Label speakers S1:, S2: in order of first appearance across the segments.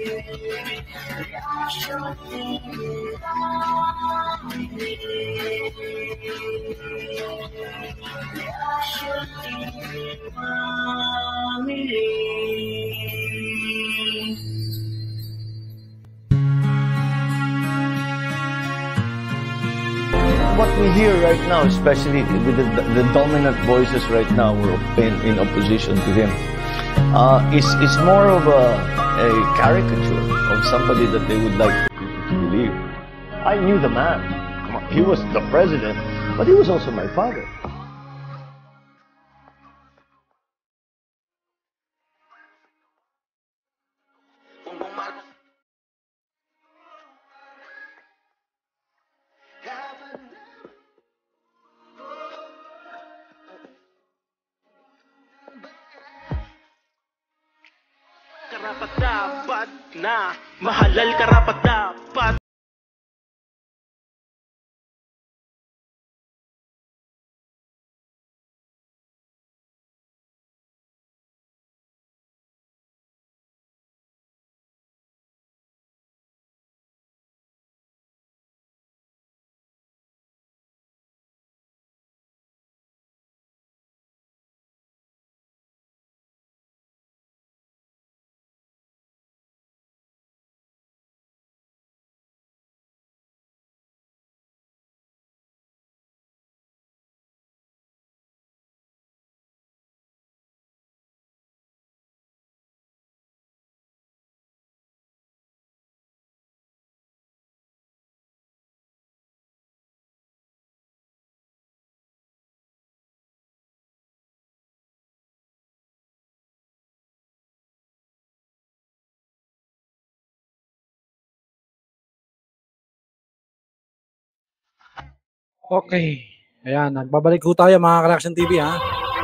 S1: What we hear right now, especially with the dominant voices right now in opposition to him, is more of a caricature of somebody that they would like to believe. I knew the man. He was the president, but he was also my father.
S2: Karapat-dapat na mahalal, karapat-dapat.
S3: Okay. Ayan, nagbabalik ko tayo mga Reaksyon TV ha.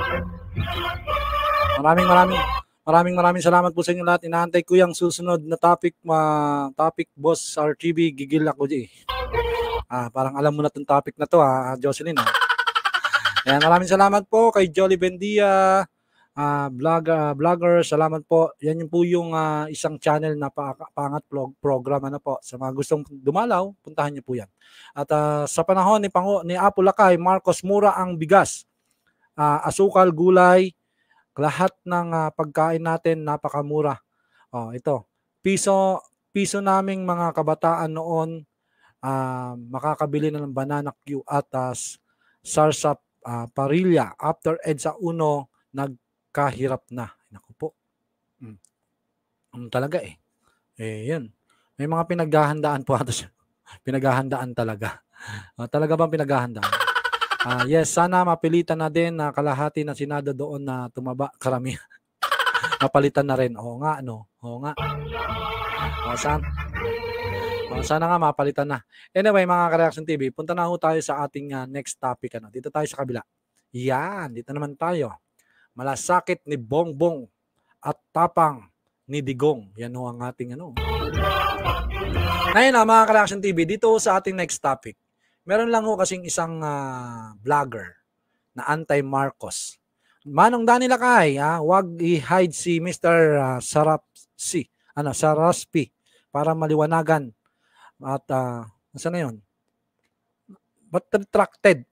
S3: Maraming salamat po sa inyo lahat. Inaantay ko yung susunod na topic, Boss RTB, gigil ako di. Parang alam mo na tong topic na to Jocelyn ha. Ayan, maraming salamat po kay Jolly Bendia, vlogger, salamat po. Yan po yung isang channel na pangat program po. Sa mga gustong dumalaw, puntahan niyo po yan. At sa panahon ni Apo Lakay, Marcos, mura ang bigas, asukal, gulay, lahat ng pagkain natin napakamura. Ito, piso naming mga kabataan noon makakabili na ng banana Q at sarsap parilla. After EDSA 1, nagkahirap na. Naku po. Talaga yun. May mga pinaghahandaan po ato siya. Pinaghahandaan talaga. Talaga bang pinaghahandaan? Yes, sana mapilitan na din na kalahati ng Senado doon na tumaba karamihan. Mapalitan na rin. Oo nga, no? Oo nga. Sana nga mapalitan na. Anyway, mga Reaksyon TV, punta na ho tayo sa ating next topic. Dito tayo sa kabila. Yan, dito naman tayo. Malasakit ni Bongbong at tapang ni Digong. Yan ho ang ating Ngayon mga Reaksyon TV, dito sa ating next topic. Meron lang ho kasing isang vlogger na anti-Marcos. Manong Danny Lakay, wag i-hide si Mr. Saraspi para maliwanagan. At saan na yun? But retracted.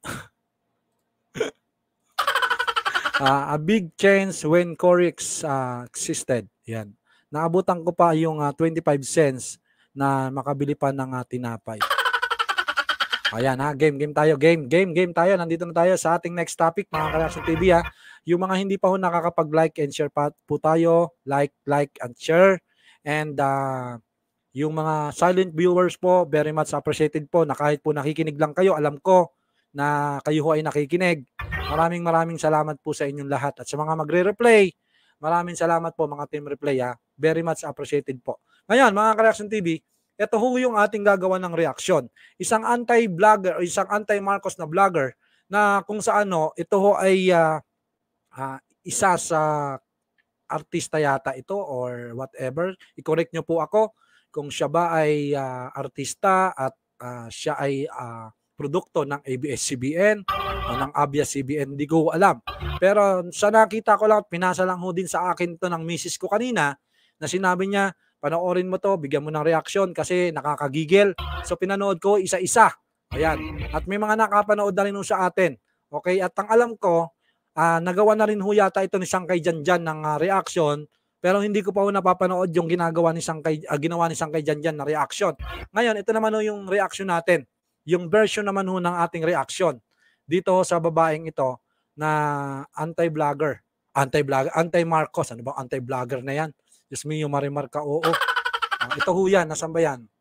S3: A big change when Corix existed. Yan. Naabutan ko pa yung 25 cents na makabili pa ng tinapay. Ayan game tayo. Game tayo. Nandito na tayo sa ating next topic, mga Reaksyon TV Yung mga hindi pa ho nakakapag-like and share po tayo, like and share. And yung mga silent viewers po, very much appreciated po na kahit po nakikinig lang kayo, alam ko na kayo ho ay nakikinig. Maraming salamat po sa inyong lahat. At sa mga magre-replay, maraming salamat po mga team replay Very much appreciated po. Ngayon, mga Reaksyon TV, ito ho yung ating gagawa ng reaksyon. Isang anti-vlogger o isang anti-Marcos na vlogger na kung saan ito ho ay isa sa artista yata ito or whatever. I-correct nyo po ako kung siya ba ay artista at siya ay produkto ng abs-cbn o ng abs-cbn, hindi ko alam. Pero sa nakita ko lang, pinasa lang ho din sa akin to ng misis ko kanina na sinabi niya, panoorin mo to, bigyan mo ng reaksyon kasi nakakagigil. So pinanood ko isa-isa. Ayan. At may mga nakapanood na rin sa atin. Okay? At ang alam ko, nagawa na rin ho yata ito ni Sangkay Janjan ng reaction, pero hindi ko pa ho napapanood yung ginagawa ni Sangkay, ginawa ni Sangkay Janjan na reaction. Ngayon, ito naman ho yung reaction natin. Yung version naman ho ng ating reaction. Dito sa babaeng ito na anti-vlogger. Anti-Marcos. Ano ba anti-vlogger na yan? Diyos me, yung marimar ka, oo. Ito ho yan. Nasaan ba yan?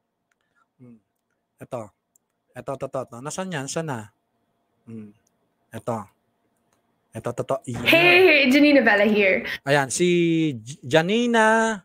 S3: Ito. Nasaan yan? Saan na? Ito.
S4: Hey, Janina Bella here.
S3: Ayan, si Janina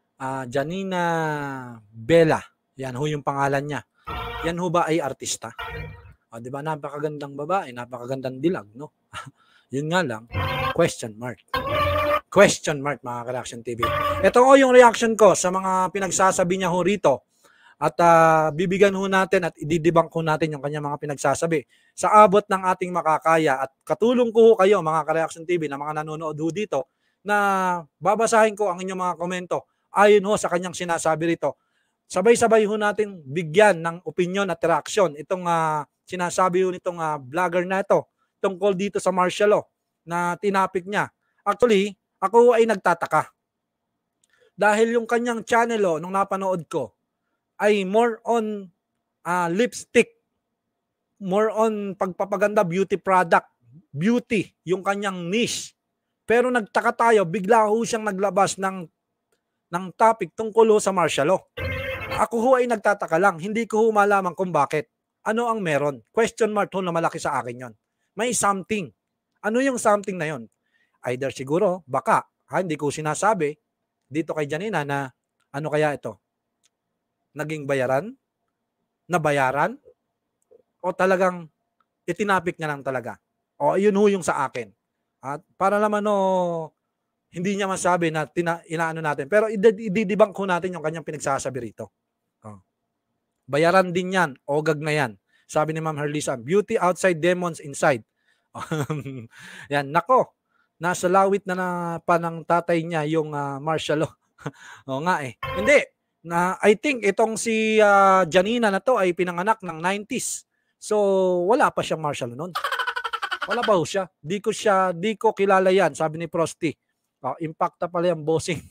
S3: Bella. Yan ho yung pangalan niya. Yan ho ba ay artista? Di ba? Napakagandang babae, napakagandang dilag, no? Yun nga lang, question mark. Question mark, mga Ka-Reaksyon TV. Ito ho yung reaction ko sa mga pinagsasabi niya ho rito. At bibigyan ho natin at ididibang ko natin yung kanyang mga pinagsasabi. Sa abot ng ating makakaya at katulong ko ho kayo, mga Ka-Reaksyon TV, na mga nanonood ho dito, na babasahin ko ang inyong mga komento ayon ho sa kanyang sinasabi rito. Sabay-sabay ho natin bigyan ng opinion at reaksyon itong sinasabi ho nitong vlogger na ito tungkol dito sa martial law na tinapik niya. Actually, ako ay nagtataka. Dahil yung kanyang channel nung napanood ko ay more on lipstick, more on pagpapaganda, beauty product, beauty, yung kanyang niche. Pero nagtaka tayo, bigla ho siyang naglabas ng topic tungkol sa martial law. Ako ho ay nagtataka lang, hindi ko ho malaman kung bakit. Ano ang meron? Question mark ho na malaki sa akin yon. May something. Ano yung something na yon? Either siguro, baka, hindi ko sinasabi dito kay Janina na ano kaya ito? Naging bayaran? Nabayaran? O talagang itinapik niya lang talaga? O yun ho yung sa akin. At para naman hindi niya masabi na inaano natin. Pero ididibang ko natin yung kanyang pinagsasabi rito. Bayaran din yan. Ogag na yan. Sabi ni Ma'am Herlisa, beauty outside, demons inside. Yan, nako. Nasa lawit na pa ng tatay niya yung martial law. O nga eh. Hindi. I think itong si Janina na to ay pinanganak ng 90s. So, wala pa siyang martial law noon. Wala pa ho siya. Di ko kilala yan, sabi ni Frosty. Impacta pala yung bossing.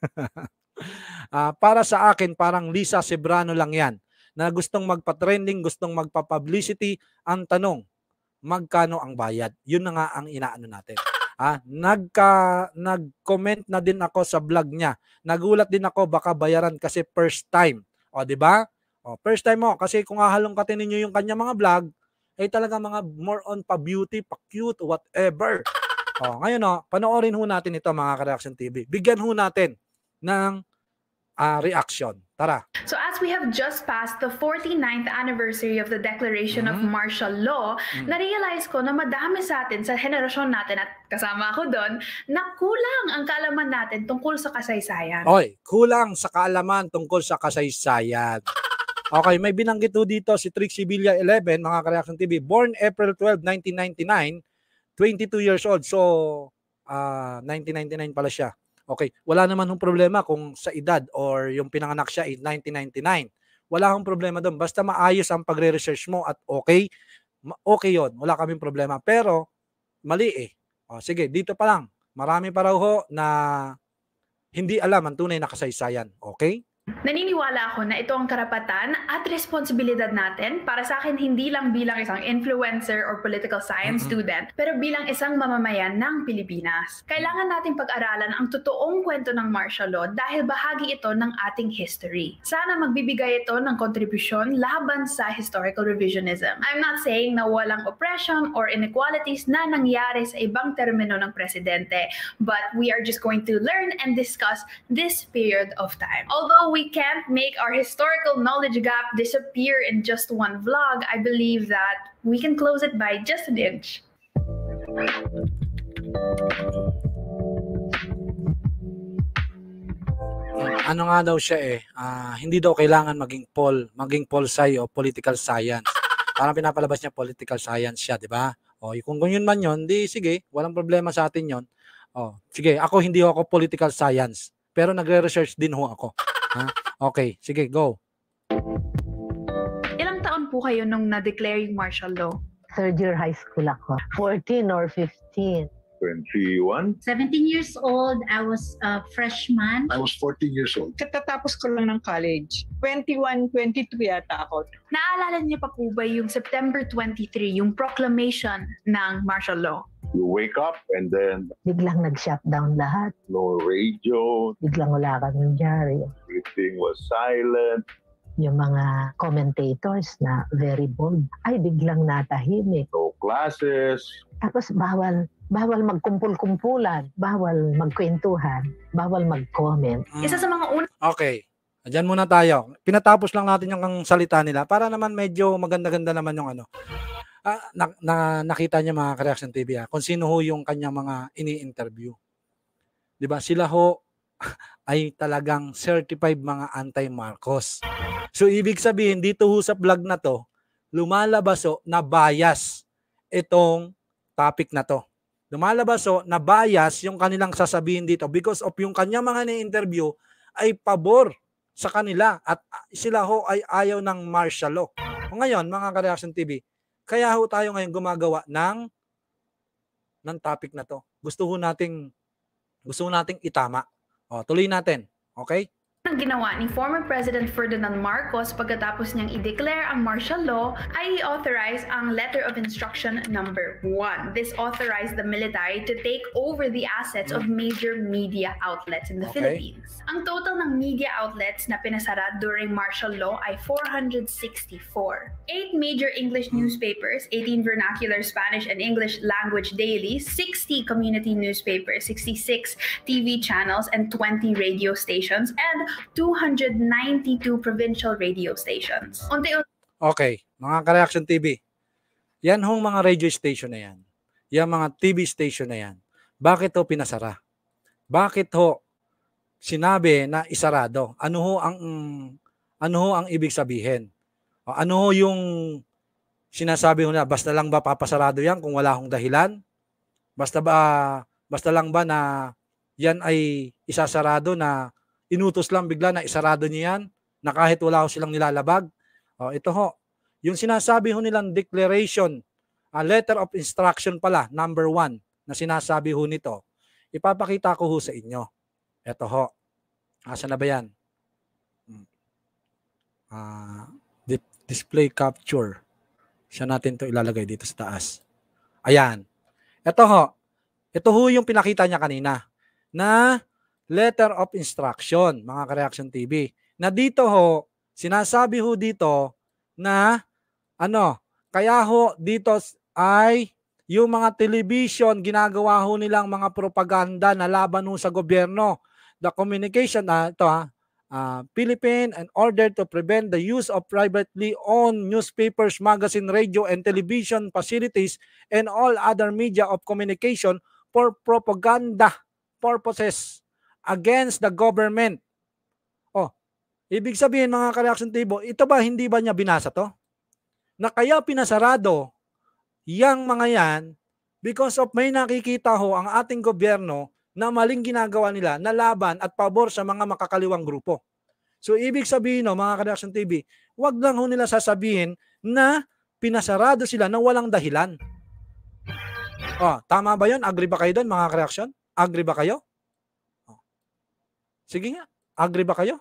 S3: Para sa akin, parang Lisa Cebrano lang yan. Na gustong magpa-trending, gustong magpa-publicity. Ang tanong, magkano ang bayad? Yun na nga ang inaano natin. Nag-comment na din ako sa vlog niya. Nagulat din ako, baka bayaran kasi first time. O, di ba? First time mo. Kasi kung hahalongkatin ninyo yung kanya mga vlog, ay talaga mga more on pa-beauty, pa-cute, whatever. Ngayon, panoorin ho natin ito, mga Ka-Reaksyon TV. Bigyan ho natin ng reaction. Tara.
S4: So as we have just passed the 49th anniversary of the Declaration of Martial Law, na-realize ko na madami sa atin, sa henerasyon natin at kasama ako doon, na kulang ang kaalaman natin tungkol sa kasaysayan.
S3: Oy, kulang sa kaalaman tungkol sa kasaysayan. Okay, may binanggit ho dito si Trixie Villa 11, mga Ka-Reaksyon TV, born April 12, 1999, 22 years old. So, 1999 pala siya. Okay, wala naman hong problema kung sa edad or yung pinanganak siya is 1999. Wala hong problema doon. Basta maayos ang pagre-research mo at okay yun. Wala kaming problema. Pero, mali eh. Sige, dito pa lang. Marami pa raw ho na hindi alam ang tunay na kasaysayan. Okay?
S4: Naniniwala ako na ito ang karapatan at responsibilidad natin para sa akin hindi lang bilang isang influencer or political science student, pero bilang isang mamamayan ng Pilipinas. Kailangan nating pag-aralan ang totoong kwento ng martial law dahil bahagi ito ng ating history. Sana magbibigay ito ng kontribusyon laban sa historical revisionism. I'm not saying na walang oppression or inequalities na nangyari sa ibang termino ng presidente, but we are just going to learn and discuss this period of time. Although we can't make our historical knowledge gap disappear in just one vlog, I believe that we can close it by just an inch.
S3: Ano nga daw siya hindi daw kailangan maging pol sci o political science. Parang pinapalabas niya political science siya, di ba? Kung yun man yun, di sige, walang problema sa atin yun. Sige, ako hindi ako political science. pero nagre-research din ho ako. Ha? Okay, sige, go.
S4: Ilang taon po kayo nung na-declare yung martial law?
S5: Third year high school ako. 14 or 15.
S6: 21.
S7: 17 years old, I was a freshman.
S6: I was 14 years old.
S8: Katatapos ko lang ng college. 21, 22 yata ako.
S4: Naalala niyo pa po ba yung September 23, yung proclamation ng martial law?
S6: You wake up and then
S5: Biglang nag-shutdown lahat.
S6: no radio,
S5: Biglang wala kaming dyaryo.
S6: everything was silent.
S5: Yung mga commentators na very bold, ay biglang natahimik.
S6: No classes.
S5: Tapos bawal magkumpul-kumpulan, bawal magkwentuhan, bawal mag-comment.
S4: Isa sa mga unang
S3: Okay. Diyan muna tayo. Pinatapos lang natin yung salita nila para naman medyo maganda-ganda naman yung ano. Nakita niya mga Reaksyon TV kung sino ho yung kanyang mga ini-interview. 'Di ba? Sila ho ay talagang certified mga anti-Marcos. So ibig sabihin dito ho sa vlog na to, lumalabas ho na bias itong topic na to. Lumalabas ho na bias yung kanilang sasabihin dito because of yung kanyang mga ni-interview ay pabor sa kanila at sila ho ay ayaw ng martial law. O ngayon mga Reaksyon TV, kaya ho tayo ngayon gumagawa ng topic na to. Gusto nating itama. O, tuloy natin. Okay?
S4: ginawa ni former President Ferdinand Marcos pagkatapos niyang i-declare ang martial law ay i-authorize ang Letter of Instruction number 1. This authorized the military to take over the assets of major media outlets in the Philippines. Ang total ng media outlets na pinasara during martial law ay 464. 8 major English newspapers, 18 vernacular Spanish and English language dailies, 60 community newspapers, 66 TV channels, and 20 radio stations, and 292 provincial radio stations.
S3: Okay, mga Reaksyon TV. Yan hong mga radio station na yan. Yan mga TV station na yan. Bakit ho pinasara? Bakit ho sinabi na isarado? Ano ho ang ibig sabihin? Ano ho yung sinasabi ho na basta lang ba papasarado yan kung wala hong dahilan? Basta lang ba na yan ay isasarado na inutos lang bigla na isarado niyo yan na kahit wala ho silang nilalabag? Ito ho, yung sinasabi ho nilang declaration, letter of instruction pala, number 1, na sinasabi ho nito, ipapakita ko ho sa inyo. Ito ho, asa na ba yan? Display capture. Siya natin to ilalagay dito sa taas. Ayan. Ito ho yung pinakita niya kanina na letter of instruction, mga Reaksyon TV. Na dito ho, sinasabi ho dito na kaya ho dito ay yung mga television, ginagawa ho nilang mga propaganda na laban ho sa gobyerno. The communication, Philippine, in order to prevent the use of privately owned newspapers, magazine, radio, and television facilities and all other media of communication for propaganda purposes against the government. Ibig sabihin mga Reaksyon TV, ito ba hindi ba niya binasa to? Na kaya pinasarado yang mga yan because of may nakikita ho ang ating gobyerno na maling ginagawa nila na laban at pabor sa mga makakaliwang grupo. So ibig sabihin mga Reaksyon TV, wag lang ho nila sasabihin na pinasarado sila na walang dahilan. Tama ba 'yon? Agree ba kayo doon mga Reaksyon? Agree ba kayo? Sige nga, agree ba kayo?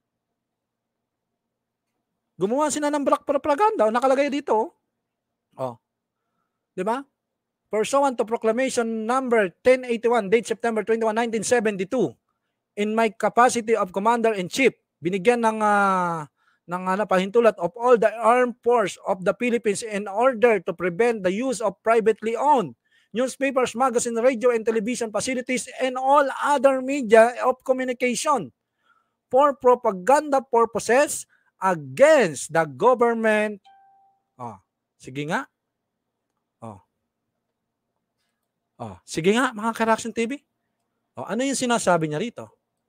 S3: Gumawa sila ng black propaganda, nakalagay dito. Di ba? Pursuant to Proclamation number 1081, date September 21, 1972, in my capacity of Commander-in-Chief, binigyan ng pahintulot of all the armed force of the Philippines in order to prevent the use of privately owned newspapers, magazine, radio, and television facilities, and all other media of communication for propaganda purposes against the government. Sige nga. Sige nga, mga Reaksyon TV. Ano yung sinasabi niya rito?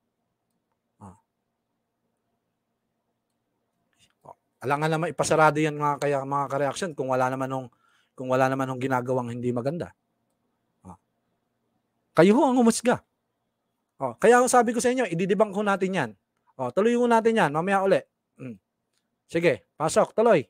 S3: Alangan naman ipasarado yan mga Reaksyon kung wala naman hong ginagawang hindi maganda. Kayo ho ang umusga. Kaya ang sabi ko sa inyo, ididibang ko natin yan. Tuloy ko natin yan, mamaya uli. Sige, pasok, tuloy.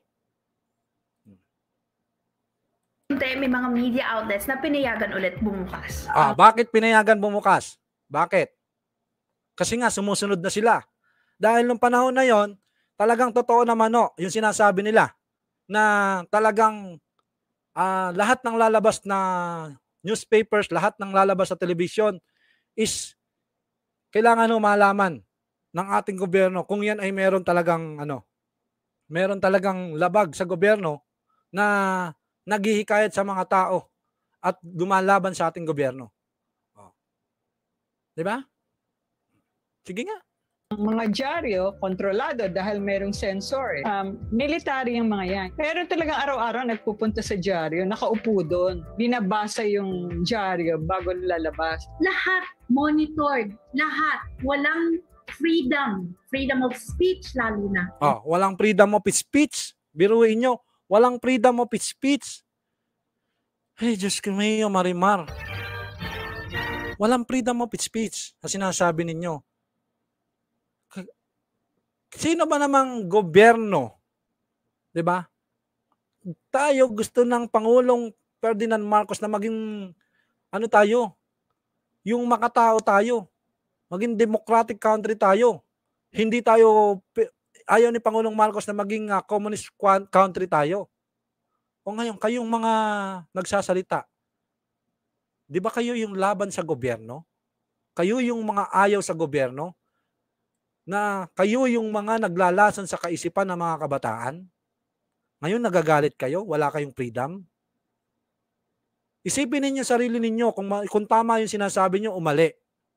S4: May mga media outlets na pinayagan ulit bumukas.
S3: Bakit pinayagan bumukas? Bakit? Kasi nga sumusunod na sila. Dahil nung panahon na yon, talagang totoo naman yung sinasabi nila na talagang lahat ng lalabas na newspapers, lahat ng lalabas sa television is kailangan malaman ng ating gobyerno kung yan ay meron talagang labag sa gobyerno na naghihikayat sa mga tao at lumalaban sa ating gobyerno. Di ba? Sige nga.
S8: Ang mga dyaryo, kontrolado dahil merong sensor. Military yung mga yan. Pero talagang araw-araw nagpupunta sa dyaryo, nakaupo doon. Binabasa yung dyaryo bago lalabas.
S7: Lahat monitored. Lahat. Walang freedom. Freedom of speech lalo na.
S3: Walang freedom of speech. Biruin nyo. Walang freedom of speech. Hey, Diyos ko mayo, Marimar. Walang freedom of speech na sinasabi ninyo. Sino ba namang gobyerno? 'Di ba? Tayo gusto ng Pangulong Ferdinand Marcos na maging tayo? Yung makatao tayo. Maging democratic country tayo. Hindi tayo ayaw ni Pangulong Marcos na maging communist country tayo. O ngayon, kayong mga nagsasalita, di ba kayo yung laban sa gobyerno? Kayo yung mga ayaw sa gobyerno? Na kayo yung mga naglalason sa kaisipan ng mga kabataan? Ngayon nagagalit kayo? Wala kayong freedom? Isipin ninyo sarili ninyo kung tama yung sinasabi nyo o mali.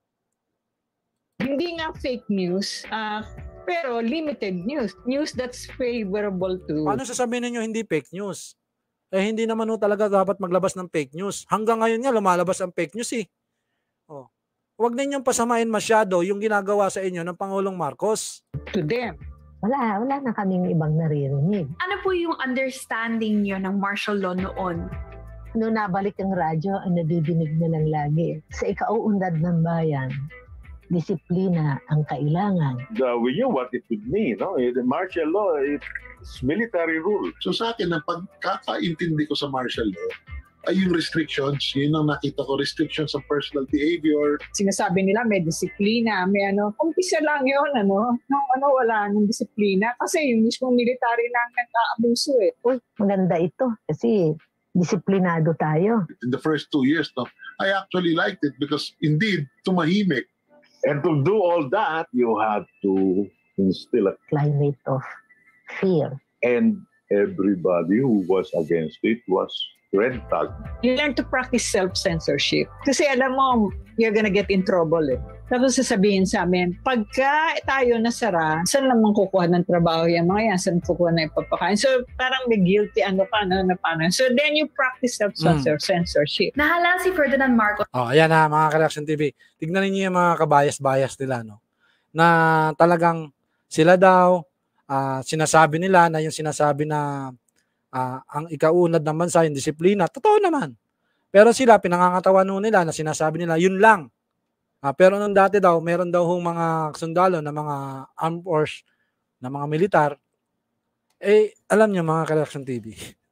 S8: Hindi nga fake news, pero limited news. News that's favorable to...
S3: Paano sasabihin ninyo hindi fake news? Hindi naman talaga dapat maglabas ng fake news. Hanggang ngayon nga, lumalabas ang fake news . Huwag ninyong pasamain masyado yung ginagawa sa inyo ng Pangulong Marcos.
S8: To them.
S5: Wala na kaming ibang naririnig.
S4: Ano po yung understanding nyo ng martial law noon?
S5: Noong nabalik ang radyo, ang nadidinig na lang lagi. Sa ikauunlad ng bayan, disiplina ang kailangan.
S6: We knew what it would mean. The martial law, it's military rule.
S9: So sa akin, ang pagkakaintindi ko sa martial law ay yung restrictions. Yun ang nakita ko, restrictions sa personal behavior.
S8: Sinasabi nila may disiplina, may umpisa lang yun, wala ng disiplina. Kasi yung mismong military na nag-aabuso .
S5: Uy, maganda ito kasi disiplinado tayo.
S9: In the first 2 years, I actually liked it because indeed, tumahimik.
S6: And to do all that, you had to instill a
S5: Climate of fear.
S6: And everybody who was against it was red tag.
S8: You learn to practice self-censorship. Kasi alam mo, you're gonna get in trouble . Tapos sasabihin sa amin, pagka tayo nasara, saan naman kukuha ng trabaho yan mga yan? Saan kukuha na ipapakain? So parang may guilty na paano. So then you practice self-censorship.
S4: Nahalal si Ferdinand Marcos.
S3: Ayan na mga Reaksyon TV. Tignan niyo yung mga kabayas-bayas nila, na talagang sila daw, sinasabi nila na yung sinasabi na ang ikaunlad ng bansa, yung disiplina, totoo naman. Pero sila, pinangangatawan nila na sinasabi nila, yun lang. Pero nung dati daw, meron daw mga sundalo na mga armed force, na mga militar, alam niyo mga Reaksyon TV,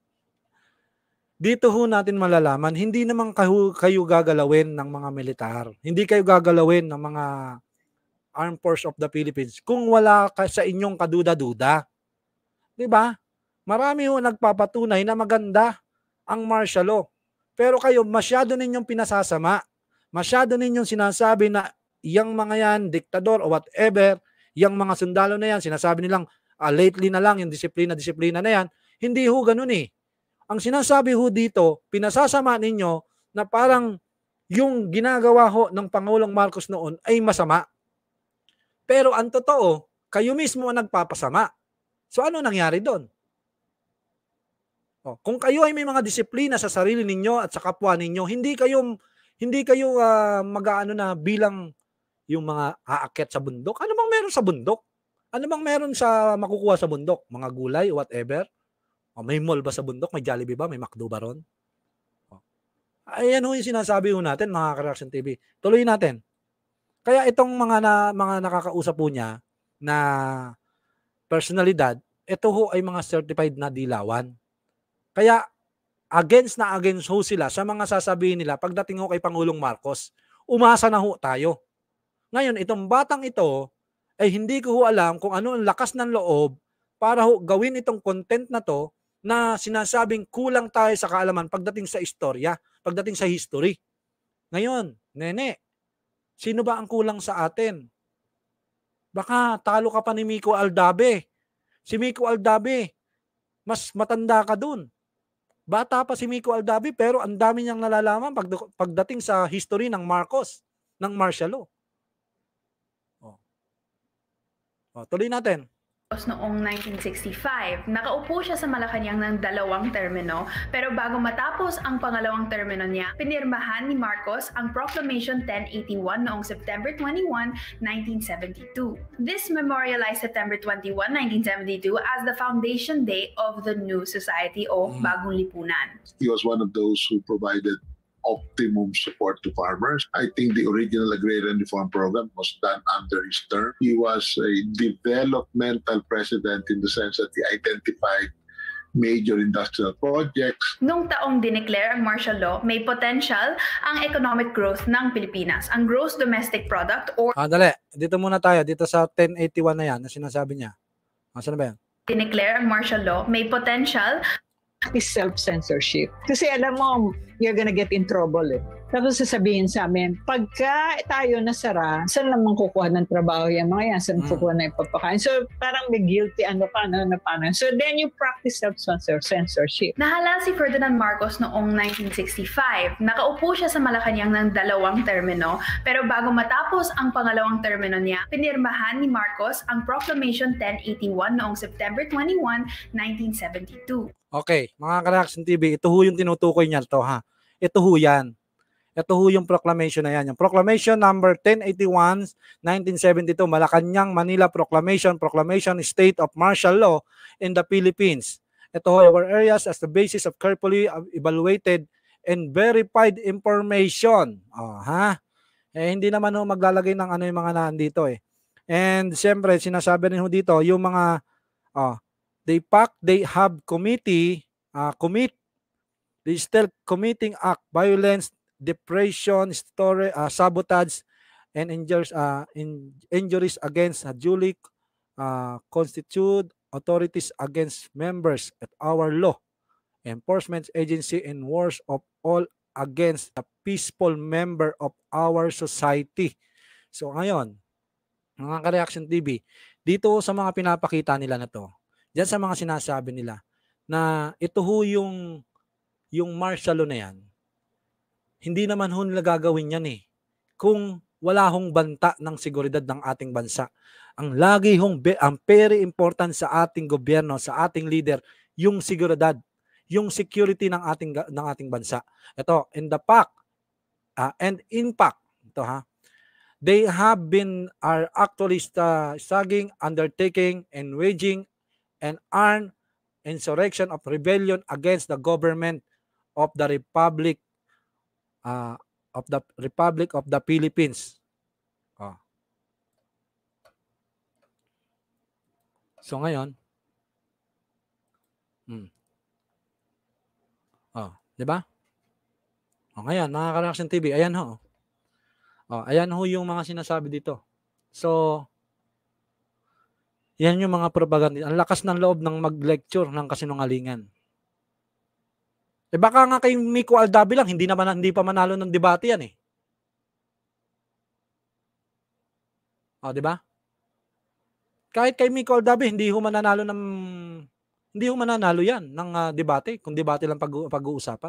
S3: dito natin malalaman, hindi naman kayo gagalawin ng mga militar. Hindi kayo gagalawin ng mga Armed Force of the Philippines kung wala sa inyong kaduda-duda. Diba? Marami nagpapatunay na maganda ang martial law. Pero kayo, masyado ninyong pinasasama. Masyado ninyong sinasabi na yung mga yan, diktador o whatever, yung mga sundalo na yan, sinasabi nilang lately na lang yung disiplina na yan. Hindi ganun . Ang sinasabi dito, pinasasama ninyo na parang yung ginagawa ng Pangulong Marcos noon ay masama. Pero ang totoo, kayo mismo ang nagpapasama. So ano nangyari doon? Kung kayo ay may mga disiplina sa sarili ninyo at sa kapwa ninyo, hindi kayo mag-aano na bilang yung mga aakyat sa bundok. Ano bang meron sa bundok? Ano bang meron sa makukuha sa bundok? Mga gulay, whatever. May mall ba sa bundok? May Jollibee ba? May McDo ba ron? Ayan yung sinasabi natin mga Reaksyon TV. Tuloy natin. Kaya itong mga nakakausap po niya na personalidad, ito ho ay mga certified na dilawan. Kaya against ho sila sa mga sasabihin nila pagdating ho kay Pangulong Marcos. Umasa na ho tayo. Ngayon, itong batang ito ay hindi ko ho alam kung ano ang lakas ng loob para ho gawin itong content na to na sinasabing kulang tayo sa kaalaman pagdating sa istorya, pagdating sa history. Ngayon, nene, sino ba ang kulang sa atin? Baka talo ka pa ni Miko Aldabe. Si Miko Aldabe, mas matanda ka dun. Bata pa si Miko Aldabe pero ang dami niyang nalalaman pagdating sa history ng Marcos, ng martial law. Tuloy natin.
S4: Noong 1965, nakaupo siya sa Malacanang ng 2 termino, pero bago matapos ang pangalawang termino niya, pinirmahan ni Marcos ang Proclamation 1081 noong September 21, 1972. This memorialized September 21, 1972 as the foundation day of the new society o Bagong Lipunan.
S9: He was one of those who provided optimum support to farmers. I think the original agrarian reform program was done under his term. He was a developmental president in the sense that he identified major industrial projects.
S4: Nung taong dineclare ang martial law, may potential ang economic growth ng Pilipinas. Ang gross domestic product or...
S3: Dali. Dito muna tayo. Dito sa 1081 na yan na sinasabi niya. Saan ba yan?
S4: Dineclare ang martial law, may potential
S8: is self-censorship. Kasi alam mo, you're gonna get in trouble eh. Tapos sasabihin sa amin, pagka tayo nasara, saan naman kukuha ng trabaho yan mga yan? Saan kukuha na ipapakain? So parang may guilty paano. So then you practice self-censorship.
S4: Nahalal si Ferdinand Marcos noong 1965. Nakaupo siya sa Malacanang ng 2 termino, pero bago matapos ang pangalawang termino niya, pinirmahan ni Marcos ang Proclamation 1081 noong September 21, 1972.
S3: Okay, mga Reaksyon TV, ito ho yung tinutukoy niya to ha. Ito ho yan. Ito ho yung proclamation na yan. Yung Proclamation number 1081, 1972, Malacanang, Manila Proclamation, Proclamation State of Martial Law in the Philippines. Ito ho, our areas as the basis of carefully evaluated and verified information. Hindi naman ho maglalagay ng ano yung mga nandito eh. And siyempre, sinasabi rin ho dito, yung mga they have they still committing act, violence, depression, sabotage, and injuries against duly constituted authorities against members at our law enforcement agency and wars of all against the peaceful member of our society. So ngayon, mga Reaksyon TV, dito sa mga pinapakita nila na to, diyan sa mga sinasabi nila na ito ho yung martial law na yan, hindi naman ho nila gagawin yan eh kung wala hong banta ng seguridad ng ating bansa. Ang lagi hong ang very important sa ating gobyerno, sa ating leader, yung seguridad, yung security ng ating bansa. Ito, in the fact and in fact, ito they are actually studying, undertaking, and waging an armed insurrection of rebellion against the government of the Republic of the Philippines. So ngayon, di ba? Ngayon, mga Reaksyon TV, ayan ho. Ayan ho yung mga sinasabi dito. So, yan yung mga propaganda. Ang lakas ng loob ng mag-lecture ng kasinungalingan. Baka nga kay Miko Aldabe lang, hindi pa manalo ng debate yan eh. Di ba? Kahit kay Miko Aldabe, hindi ho mananalo yan ng debate, kung debate lang pag-uusapan.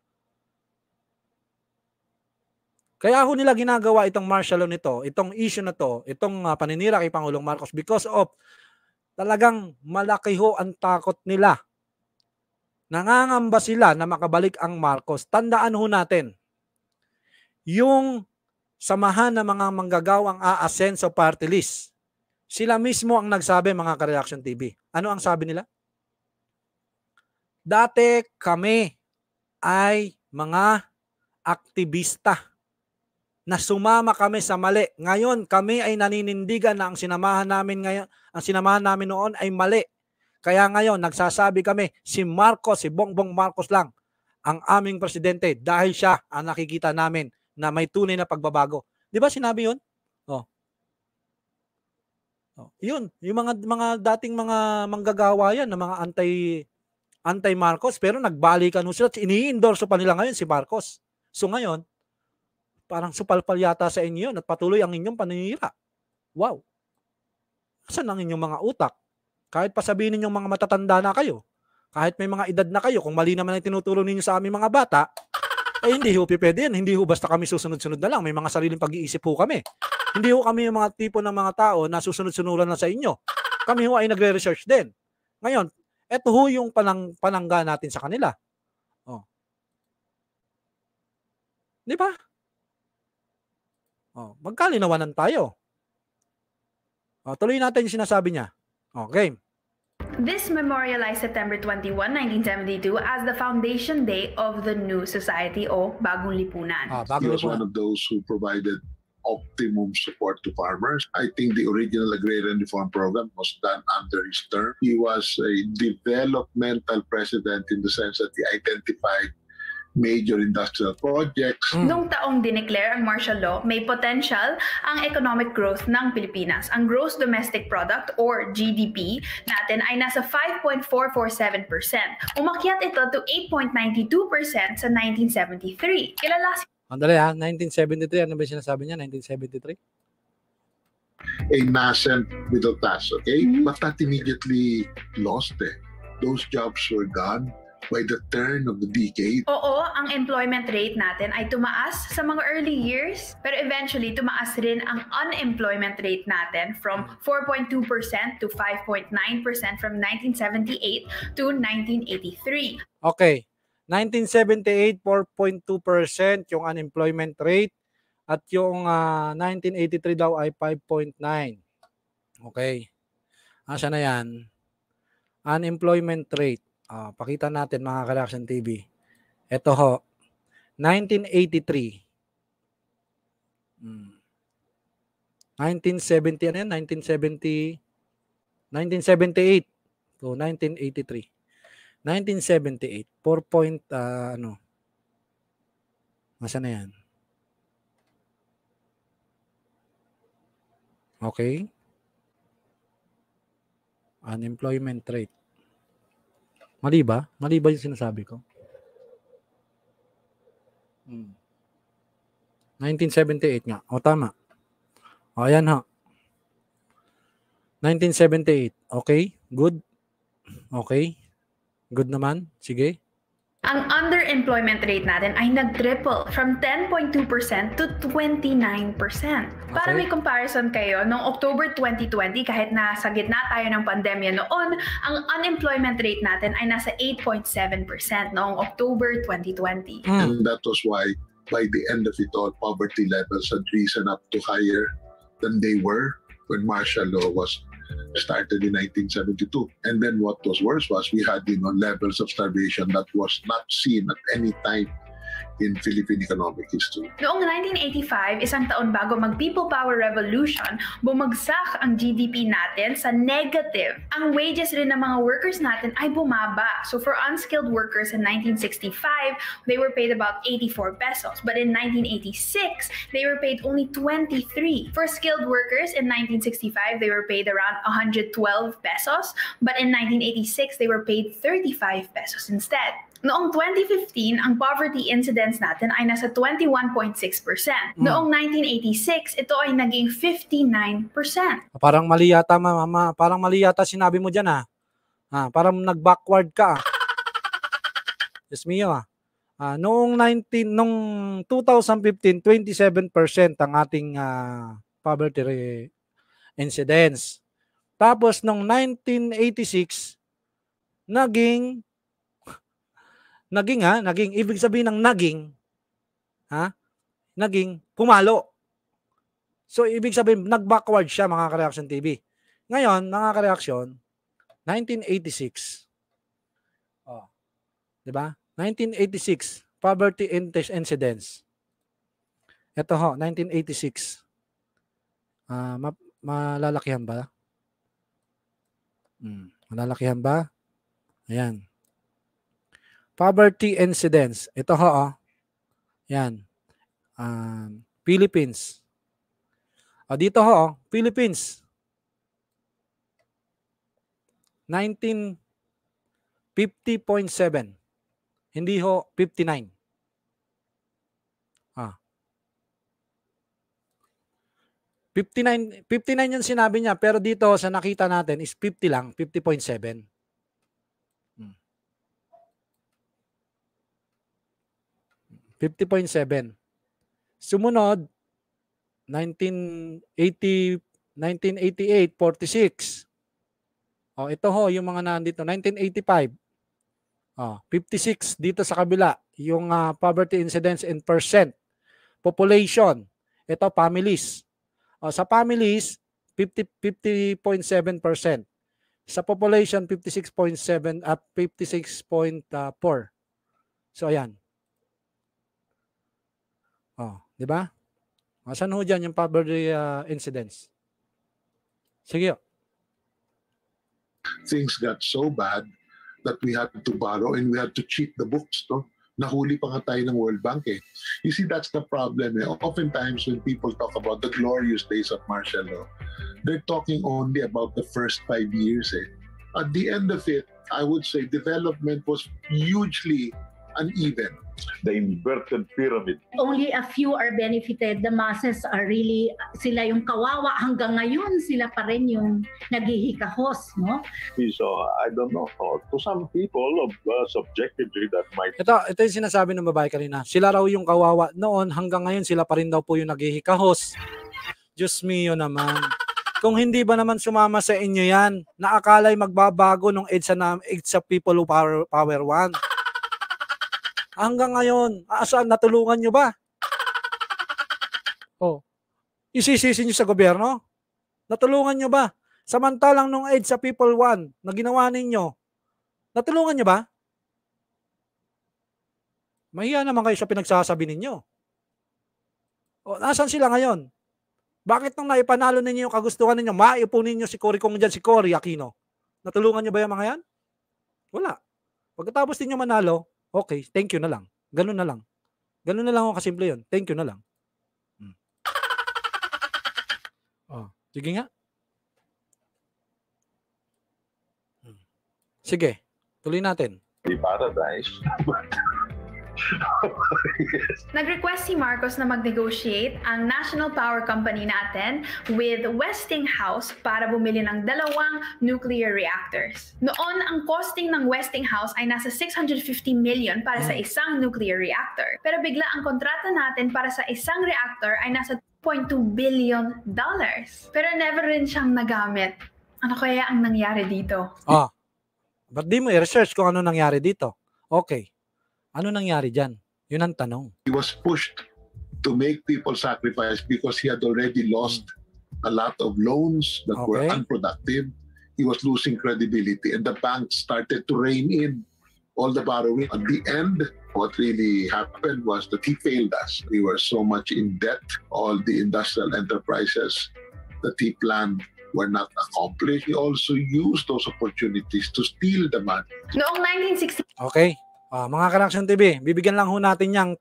S3: Kaya ho nila ginagawa itong martial law nito, itong issue na to, itong paninira kay Pangulong Marcos because of talagang malaki ho ang takot nila. Nangangamba sila na makabalik ang Marcos. Tandaan ho natin, yung samahan ng mga manggagawang aasenso party list, sila mismo ang nagsabi, mga Reaksyon TV. Ano ang sabi nila? Dati kami ay mga aktivista. na sumama kami sa mali. Ngayon, kami ay naninindigan na ang sinamahan namin noon ay mali. Kaya ngayon, nagsasabi kami, si Bongbong Marcos lang ang aming presidente dahil siya ang nakikita namin na may tunay na pagbabago. Di ba sinabi yun? Oh. Yun, yung mga dating mga manggagawa yan, na mga anti-Marcos, pero nagbalikan sila, ini-endorse pa nila ngayon si Marcos. So ngayon, parang supalpal yata sa inyo yun at patuloy ang inyong paninira. Wow. Saan ang inyong mga utak? Kahit pa sabihin ninyong mga matatanda na kayo, kahit may mga edad na kayo, kung mali naman ang tinuturo ninyo sa aming mga bata, ay hindi ho pwede yan. Hindi ho basta kami susunod-sunod na lang. May mga sariling pag-iisip ho kami. Hindi ho kami yung mga tipo ng mga tao na susunod-sunuran na sa inyo. Kami ho ay nagre-research din. Ngayon, eto ho yung panangga natin sa kanila. Oh. Di ba? Oh, magkalinawanan tayo. Oh, tuloy natin yung sinasabi niya. Okay.
S4: This memorialized September 21, 1972 as the foundation day of the new society o Bagong Lipunan.
S9: He was one of those who provided optimum support to farmers. I think the original agrarian reform program was done under his term. He was a developmental president in the sense that he identified major industrial projects.
S4: Noong taong dineclare ang martial law, may potential ang economic growth ng Pilipinas. Ang gross domestic product or GDP natin ay nasa 5.447%. Umakyat ito to 8.92% sa 1973. Kilala si
S3: Andali 1973. Ano ba sinasabi niya? 1973?
S9: A nascent middle class, okay? But that immediately lost it. Those jobs were gone by the turn of the decade.
S4: Oo, ang employment rate natin ay tumaas sa mga early years, pero eventually tumaas rin ang unemployment rate natin from 4.2% to 5.9% from 1978 to 1983.
S3: Okay. 1978, 4.2% yung unemployment rate at yung 1983 daw ay 5.9. Okay. Asa na yan? Unemployment rate. Pakita natin mga Reaksyon TV. Ito ho. 1983. 1970, ano yan? 1978 to 1983. 1978, 4 ano? Nasaan na yan? Okay. Unemployment rate. Mali ba? Mali ba yung sinasabi ko? 1978 nga. O, tama. O, ayan ha. 1978. Okay. Good. Okay. Good naman. Sige.
S4: Ang underemployment rate natin ay nag-triple from 10.2% to 29%. Para may comparison kayo, noong October 2020, kahit nasa gitna tayo ng pandemya noon, ang unemployment rate natin ay nasa 8.7% noong October 2020.
S9: And that was why, by the end of it all, poverty levels had risen up to higher than they were when martial law was started in 1972. And then what was worse was we had levels of starvation that was not seen at any time in Philippine economic history.
S4: Noong 1985, isang taon bago mag-People Power Revolution, bumagsak ang GDP natin sa negative. Ang wages rin ng mga workers natin ay bumaba. So for unskilled workers in 1965, they were paid about 84 pesos. But in 1986, they were paid only 23. For skilled workers in 1965, they were paid around 112 pesos. But in 1986, they were paid 35 pesos instead. Noong 2015, ang poverty incidence natin ay nasa 21.6%. Noong 1986, ito ay naging 59%.
S3: Parang mali yata, mama. Parang mali yata sinabi mo dyan, parang nag-backward ka. Yes, Mio, noong 2015, 27% ang ating poverty incidence. Tapos, noong 1986, naging, ibig sabihin ng naging pumalo. So, ibig sabihin, nag-backward siya, mga Reaksyon TV. Ngayon, mga Reaksyon, 1986. Diba? 1986, poverty incidence. Ito ho, 1986. Malalakihan ba? Malalakihan ba? Ayan. Poverty incidence. Ito ho, oh. Yan. Philippines. Dito ho, oh. Philippines. 1950.7. Hindi ho 59. 59 yung sinabi niya, pero dito sa nakita natin is 50 lang, 50.7. 50.7. Sumunod, 1988, 46. Ito ho, yung mga nandito, 1985. 56 dito sa kabila, yung poverty incidence in percent. Population, ito families. Sa families, 50.7%. Sa population, 56.7 at 56.4. So, ayan. Di ba? Saan ho dyan yung poverty incidence? Sige.
S9: Things got so bad that we had to borrow and we had to cheat the books, no? Nahuli pa nga tayo ng World Bank eh. You see, that's the problem. Oftentimes when people talk about the glorious days of martial law, they're talking only about the first 5 years eh. At the end of it, I would say development was hugely uneven.
S6: The inverted pyramid.
S7: Only a few are benefited. The masses are really, sila yung kawawa. Hanggang ngayon, sila pa rin yung naghihikahos, no?
S6: So, I don't know. To some people, subjectively, that might...
S3: Ito yung sinasabi ng babae kanina. Sila raw yung kawawa noon, hanggang ngayon sila pa rin daw po yung naghihikahos. Diyos mio naman. Kung hindi ba naman sumama sa inyo yan, naakala'y magbabago nung age sa people who power one. Hanggang ngayon, saan natulungan nyo ba? Isisisi nyo sa gobyerno? Natulungan nyo ba? Samantalang nung age sa people one na ginawa ninyo, natulungan nyo ba? Mahiya naman kayo sa pinagsasabi ninyo. Nasaan sila ngayon? Bakit nung naipanalo ninyo yung kagustuhan ninyo, maipunin nyo si Cory kung dyan si Cory Aquino? Natulungan nyo ba yung mga yan? Wala. Pagkatapos ninyo manalo, okay, thank you na lang. Ganun na lang. Ganun na lang ako kasimple yun. Thank you na lang. Sige nga. Sige, tuloy natin.
S6: Paradise.
S4: Nag-request si Marcos na mag-negotiate ang National Power Company natin with Westinghouse para bumili ng 2 nuclear reactors. Noon, ang costing ng Westinghouse ay nasa 650 million para sa isang nuclear reactor. Pero bigla ang kontrata natin para sa isang reactor ay nasa $2.2 billion. Pero never rin siyang nagamit. Ano kaya ang nangyari dito?
S3: Ba't di mo i-research kung ano nangyari dito? Okay. Ano nangyari dyan? Yun ang tanong.
S9: He was pushed to make people sacrifice because he had already lost a lot of loans that were unproductive. He was losing credibility and the banks started to rein in all the borrowing. At the end, what really happened was that he failed us. We were so much in debt. All the industrial enterprises that he planned were not accomplished. He also used those opportunities to steal the money.
S4: Noong 1960...
S3: Okay. Mga Reaksyon TV, bibigyan lang ho natin yung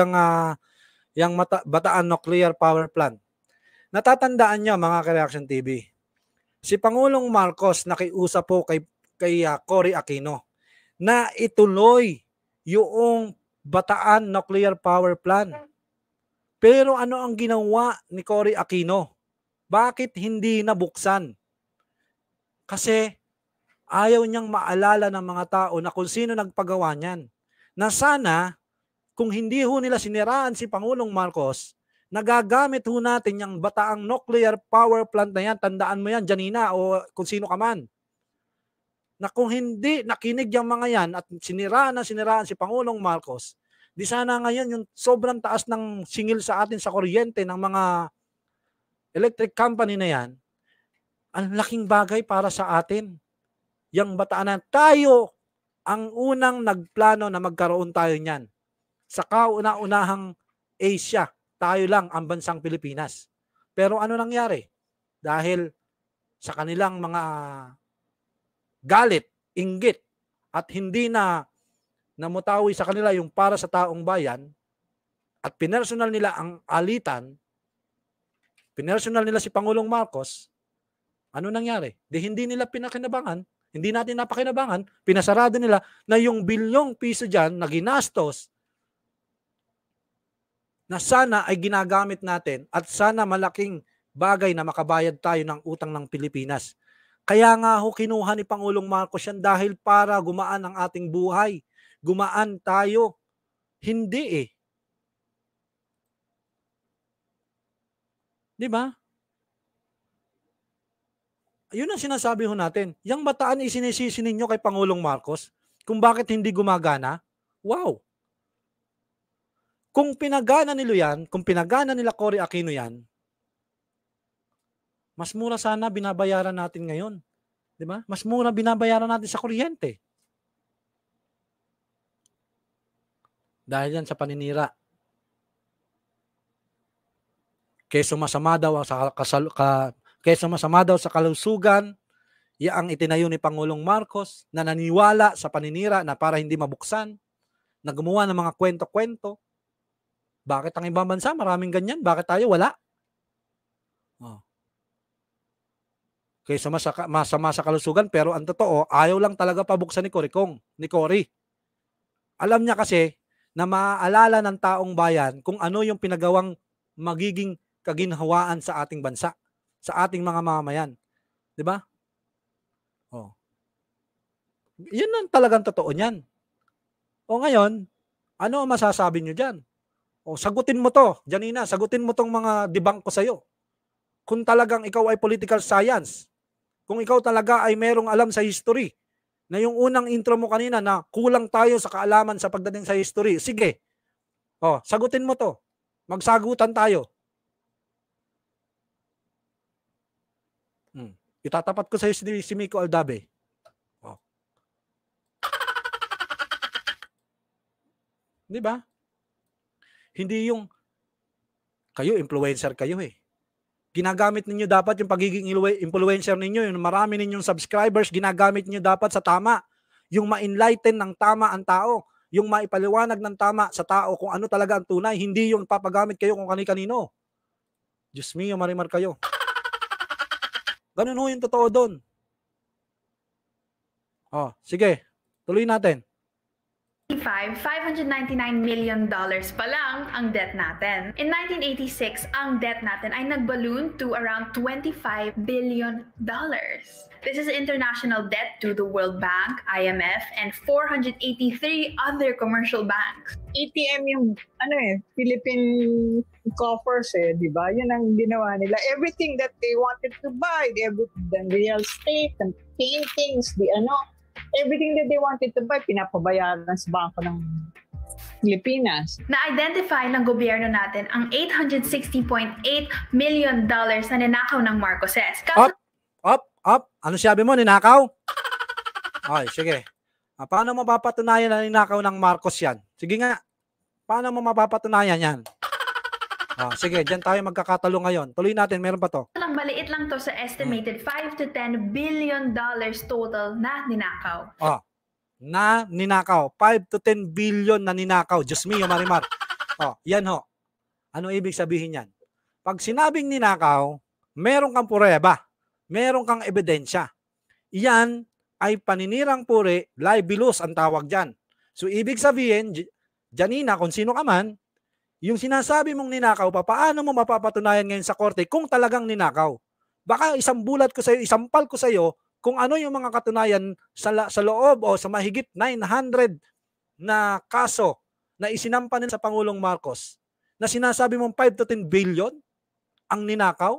S3: Bataan Nuclear Power Plant. Natatandaan nyo mga Reaksyon TV, si Pangulong Marcos nakiusap po kay Cory Aquino na ituloy yung Bataan Nuclear Power Plant. Pero ano ang ginawa ni Cory Aquino? Bakit hindi nabuksan? Kasi ayaw niyang maalala ng mga tao na kung sino nagpagawa niyan. Na sana, kung hindi ho nila siniraan si Pangulong Marcos, nagagamit ho natin yung Bataang Nuclear Power Plant na yan. Tandaan mo yan, Janina, o kung sino ka man. Na kung hindi nakinig yung mga yan at siniraan si Pangulong Marcos, di sana ngayon yung sobrang taas ng singil sa atin sa kuryente ng mga electric company na yan, ang laking bagay para sa atin. Yang Bataan, tayo ang unang nagplano na magkaroon tayo niyan. Sa kauna-unahang Asia, tayo lang ang bansang Pilipinas. Pero ano nangyari? Dahil sa kanilang mga galit, inggit, at hindi na namutawi sa kanila yung para sa taong bayan, at pinersonal nila ang alitan, pinersonal nila si Pangulong Marcos, ano nangyari? Di hindi nila pinakinabangan, hindi natin napakinabangan, pinasarado nila na yung bilyong piso dyan na ginastos na sana ay ginagamit natin at sana malaking bagay na makabayad tayo ng utang ng Pilipinas. Kaya nga ho kinuha ni Pangulong Marcos yan dahil para gumaan ang ating buhay. Gumaan tayo. Hindi eh. Di ba? Yun ang sinasabi ho natin. Yang bataan isinisisi ninyo kay Pangulong Marcos kung bakit hindi gumagana. Wow! Kung pinagana nila yan, kung pinagana nila Cory Aquino yan, mas mura sana binabayaran natin ngayon. Di ba? Mas mura binabayaran natin sa kuryente. Dahil yan sa paninira. Kaysa masama daw sa kalusugan, ang itinayo ni Pangulong Marcos na naniwala sa paninira na para hindi mabuksan, na gumawa ng mga kwento-kwento. Bakit ang ibang bansa maraming ganyan? Bakit tayo wala? Oh. Kaysa masama sa kalusugan, pero ang totoo, ayaw lang talaga pabuksan ni Cory. Alam niya kasi na maaalala ng taong bayan kung ano yung pinagawang magiging kaginhawaan sa ating bansa, sa ating mga mamamayan. 'Di ba? Oh. 'Yun ang talagang totoo niyan. O ngayon, ano ang masasabi niyo diyan? O sagutin mo 'to, Janina, sagutin mo tong mga debunk ko sa iyo. Kung talagang ikaw ay political science, kung ikaw talaga ay merong alam sa history, na yung unang intro mo kanina na kulang tayo sa kaalaman sa pagdating sa history, sige. O, sagutin mo 'to. Magsagutan tayo. Itatapat ko sa iyo si Miko Aldabe. Oh. 'Di ba? Hindi yung kayo influencer kayo eh. Ginagamit ninyo dapat yung pagiging influencer ninyo, yung marami ninyong subscribers, ginagamit niyo dapat sa tama. Yung ma-enlighten ng tama ang tao, yung maipaliwanag ng tama sa tao kung ano talaga ang tunay, hindi yung papagamit kayo kung kani-kanino. Diyos mio, marimar kayo. Ganun ho yung totoo doon. Oh, sige. Tuloy natin.
S4: $599 million pa lang ang debt natin. In 1986, ang debt natin ay nag-balloon to around $25 billion. This is international debt to the World Bank, IMF, and 483 other commercial banks.
S8: ATM yung Philippine coffers di ba? Yun ang ginawa nila. Everything that they wanted to buy, the real estate, the paintings, everything that they wanted to buy, pinapabayaran sa bangko ng Pilipinas.
S4: Na-identify ng gobyerno natin ang $860.8 million na ninakaw ng Marcoses.
S3: Up. Ano sabi mo, ninakaw? Okay, sige. Paano mo mapapatunayan na ninakaw ng Marcos yan? Sige nga. Paano mo mapapatunayan yan? Sige, dyan tayo magkakatalo ngayon. Tuloy natin, meron pa to.
S4: Maliit lang to sa estimated $5 to $10 billion total na ninakaw.
S3: Na ninakaw. 5 to 10 billion na ninakaw. Diyos mio, marimar. Yan ho. Ano ibig sabihin yan? Pag sinabing ninakaw, meron kang pureba. Meron kang ebidensya. Yan ay paninirang puri, libelous ang tawag dyan. So ibig sabihin, Janina, kung sino ka man, yung sinasabi mong ninakaw pa, paano mo mapapatunayan ngayon sa korte kung talagang ninakaw? Baka isampal ko sa iyo kung ano yung mga katunayan sa loob o sa mahigit 900 na kaso na isinampa nila sa Pangulong Marcos na sinasabi mong 5 to 10 billion ang ninakaw?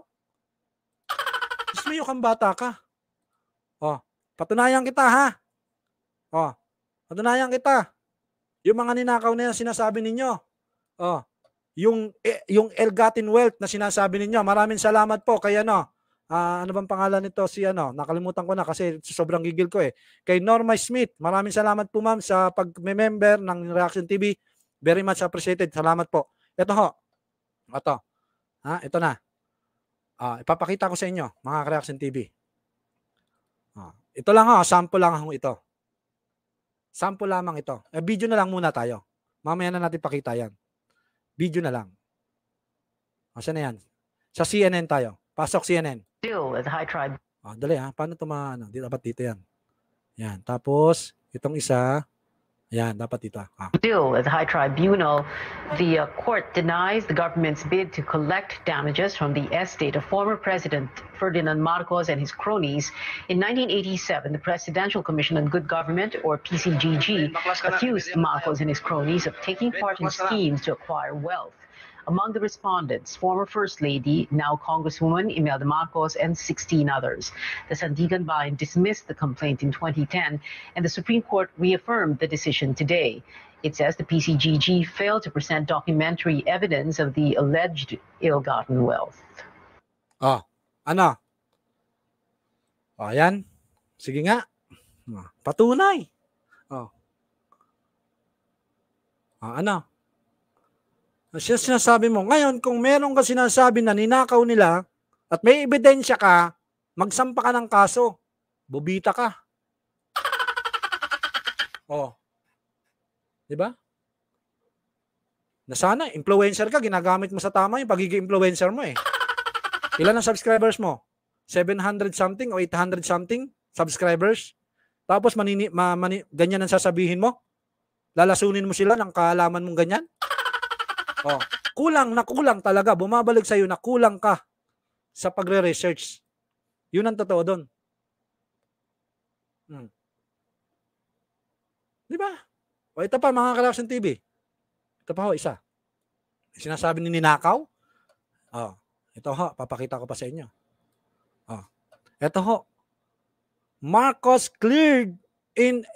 S3: Gusto mo kang bata ka. Patunayan kita ha. Patunayan kita. Yung mga ninakaw na yan sinasabi ninyo. Yung ill-gotten wealth na sinasabi ninyo. Maraming salamat po kay ano bang pangalan nito? Nakalimutan ko na kasi sobrang gigil ko eh. Kay Norma Smith. Maraming salamat po ma'am sa pag-member ng Reaksyon TV. Very much appreciated. Salamat po. Ito ho. Ito. Ito na. Ipapakita ko sa inyo, mga Reaksyon TV. Ito lang sample lang ito. Sample lamang ito. Video na lang muna tayo. Mamaya na natin pakita yan. Video na lang. Saan na yan? Sa CNN tayo. Pasok CNN.
S10: Still at high tribe.
S3: Dali paano ito dapat dito yan. Yan. Tapos, itong isa. Yan, dapat dito.
S10: Still at the High Tribunal, the court denies the government's bid to collect damages from the estate of former President Ferdinand Marcos and his cronies. In 1987, the Presidential Commission on Good Government, or PCGG, accused Marcos and his cronies of taking part in schemes to acquire wealth. Among the respondents, former First Lady, now Congresswoman Imelda Marcos, and 16 others. The Sandigan Bayan dismissed the complaint in 2010, and the Supreme Court reaffirmed the decision today. It says the PCGG failed to present documentary evidence of the alleged ill-gotten wealth.
S3: Ayan. Sige nga. Patunay. Ano? Sinasabi mo, ngayon kung meron ka sinasabi na ninakaw nila at may ebidensya ka, magsampa ka ng kaso. Bubita ka. Di ba? Na sana, influencer ka, ginagamit mo sa tama yung pagiging influencer mo eh. Ilan ang subscribers mo? 700 something o 800 something subscribers? Tapos ganyan ang sasabihin mo? Lalasunin mo sila ng kaalaman mong ganyan? Kulang talaga. Bumabalik sa'yo na kulang ka sa pagre-research. Yun ang totoo doon. Di ba? Ito pa, mga Reaksyon TV. Ito pa isa. Sinasabi ni ninakaw. Ito papakita ko pa sa inyo. Ito Marcos cleared in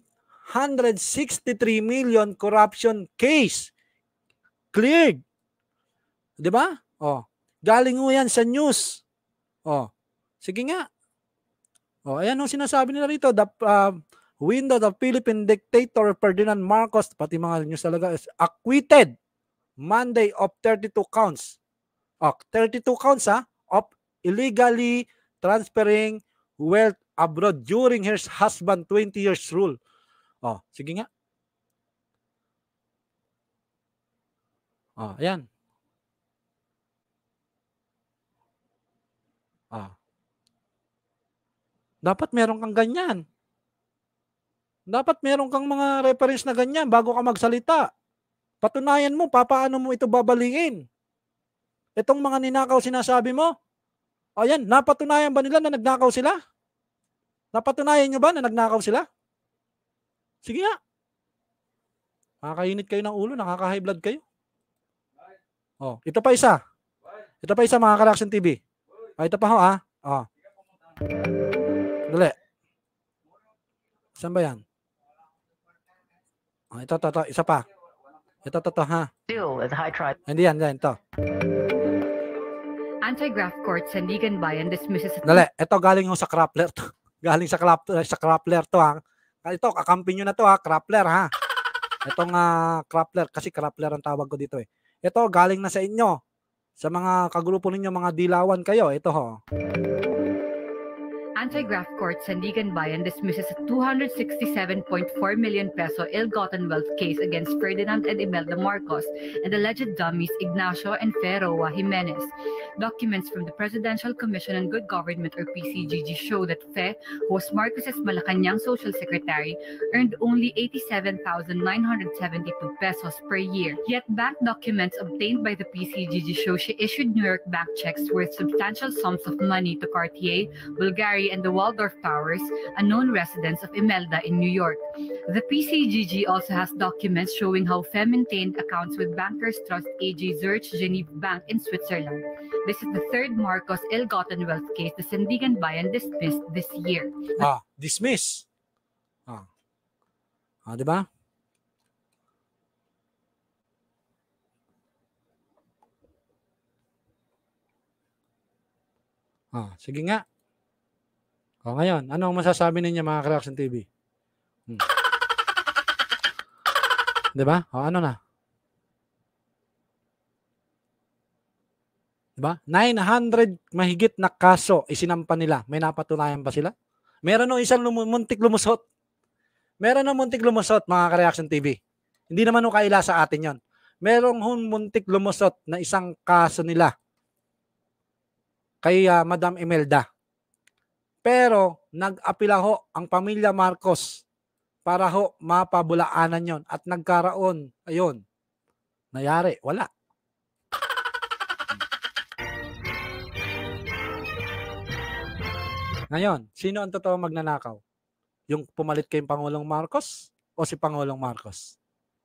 S3: 863 million corruption case. Cleared. 'Di ba? Galing mo yan sa news. Sige nga. Ayan sinasabi nila rito, the window of Philippine dictator Ferdinand Marcos, pati mga news talaga, is acquitted Monday of 32 counts. 32 counts of illegally transferring wealth abroad during his husband 20 years rule. Sige nga. Ayan. Dapat meron kang ganyan. Dapat meron kang mga reference na ganyan bago ka magsalita. Patunayan mo, paano mo ito babaliin. Itong mga ninakaw sinasabi mo, ayan, napatunayan ba nila na nagnakaw sila? Napatunayan nyo ba na nagnakaw sila? Sige nga. Nakakainit kayo ng ulo, nakaka-high blood kayo. Ito pa isa. Ito pa isa, mga Reaksyon TV. Ito pa Dali. Saan ba yan? Ito, isa pa. Ito, Hindi yan, ito.
S11: Anti-graft court, Sandigan Bayan dismisses...
S3: Dali, ito galing sa Crappler. Galing sa Crappler to Ito, kakampi nyo na to Crappler Itong Crappler, kasi Crappler ang tawag ko dito eh. Ito, galing na sa inyo. Sa mga kagrupo ninyo, mga dilawan kayo. Ito
S11: Anti-graft court, Sandigan Bayan dismisses a 267.4 million peso ill-gotten wealth case against Ferdinand and Imelda Marcos and alleged dummies Ignacio and Feroa Jimenez. Documents from the Presidential Commission on Good Government, or PCGG, show that Fe, who was Marcos's Malacanang Social Secretary, earned only 87,972 pesos per year. Yet bank documents obtained by the PCGG show she issued New York bank checks worth substantial sums of money to Cartier, Bulgari, and the Waldorf Towers, unknown residents of Imelda in New York. The PCGG also has documents showing how Fe maintained accounts with Bankers Trust AG Zurich Geneva Bank in Switzerland. This is the third Marcos ill-gotten wealth case the Sandigan Bayan dismissed this year.
S3: Dismiss. Di ba? Sige nga. Ngayon, anong masasabi ninyo, mga Reaksyon TV? Di ba? Ano na? Diba? 900 mahigit na kaso isinampa nila. May napatunayan ba sila? Meron nung isang muntik lumusot. Meron nung muntik lumusot, mga ka-Reaksyon TV. Hindi naman nung kaila sa atin yon. Merong muntik lumusot na isang kaso nila kay Madam Imelda. Pero nag-apila ho ang pamilya Marcos para ho mapabulaanan yon at nagkaroon, ayun, nangyari, wala. Ngayon, sino ang totoo magnanakaw? Yung pumalit kay Pangulong Marcos o si Pangulong Marcos?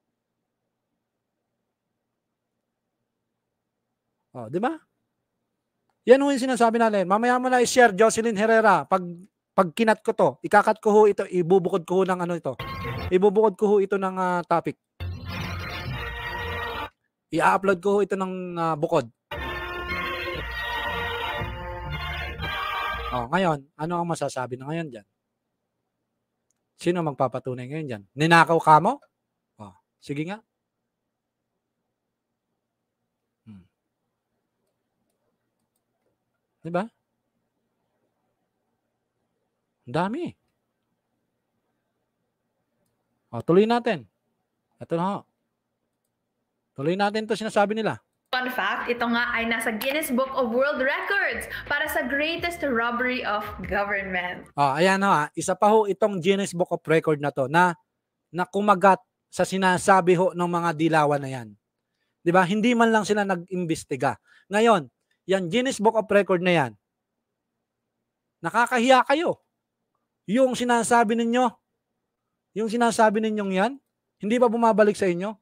S3: Oh, di ba? Yan yung sinasabi natin. Mamaya mo na i-share, Jocelyn Herrera. Pag kinat ko to, ikakat ko ho ito, ibubukod ko ho ng ano ito. Ibubukod ko ho ito ng topic. I-upload ko ho ito ng bukod. Oh, ngayon, ano ang masasabi na ngayon dyan? Sino magpapatunay ngayon dyan? Ninakaw ka mo? Oh, sige nga. Diba? Ang dami. O, tuloy natin. Ito na ho. Tuloy natin ito sinasabi nila.
S4: Fun fact, ito nga ay nasa Guinness Book of World Records para sa greatest robbery of government.
S3: Ayan ho. Isa pa ho itong Guinness Book of Record na to na kumagat sa sinasabi ho ng mga dilawan na yan. Diba? Hindi man lang sila nag-imbestiga. Ngayon, yan Guinness Book of Record na yan, nakakahiya kayo. Yung sinasabi ninyong yan, hindi ba bumabalik sa inyo?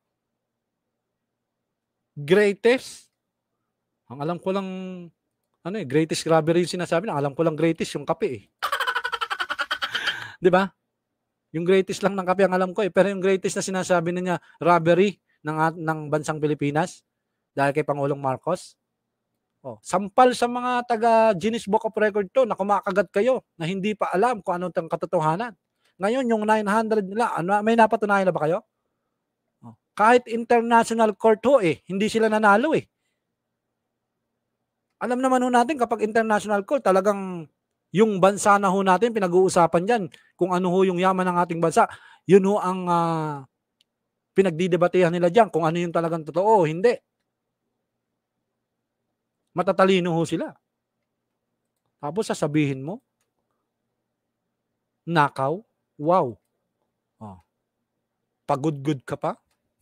S3: Greatest? Ang alam ko lang, greatest robbery yung sinasabi na. Alam ko lang greatest yung kape eh. Diba? Yung greatest lang ng kape ang alam ko eh. Pero yung greatest na sinasabi niya, robbery ng bansang Pilipinas dahil kay Pangulong Marcos. Sampal sa mga taga Guinness Book of Record to na kumakagat kayo na hindi pa alam kung anong katotohanan. Ngayon, yung 900 nila, may napatunayan na ba kayo? Kahit international court ho hindi sila nanalo eh. Alam naman ho natin kapag international court, talagang yung bansa na ho natin, pinag-uusapan dyan kung ano ho yung yaman ng ating bansa. Yun ho ang pinagdidebatehan nila dyan kung ano yung talagang totoo o hindi. Matatalino ho sila. Tapos sasabihin mo, nakaw, wow. Pagod-good ka pa?